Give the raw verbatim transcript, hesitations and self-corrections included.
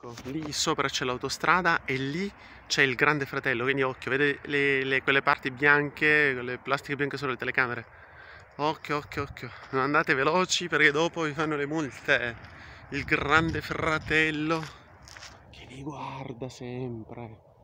Ecco, lì sopra c'è l'autostrada e lì c'è il Grande Fratello, quindi occhio, vede le, le- quelle parti bianche, quelle plastiche bianche sulle telecamere. Occhio, occhio, occhio, non andate veloci perché dopo vi fanno le multe. Il Grande Fratello che vi guarda sempre.